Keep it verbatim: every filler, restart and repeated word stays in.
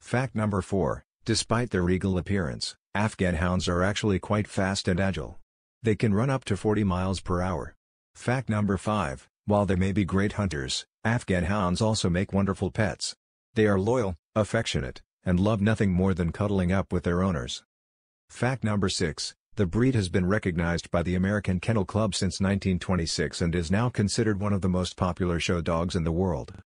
Fact number four, despite their regal appearance, Afghan Hounds are actually quite fast and agile. They can run up to forty miles per hour. Fact number five, while they may be great hunters, Afghan Hounds also make wonderful pets. They are loyal, affectionate, and love nothing more than cuddling up with their owners. Fact number six, the breed has been recognized by the American Kennel Club since nineteen twenty-six and is now considered one of the most popular show dogs in the world.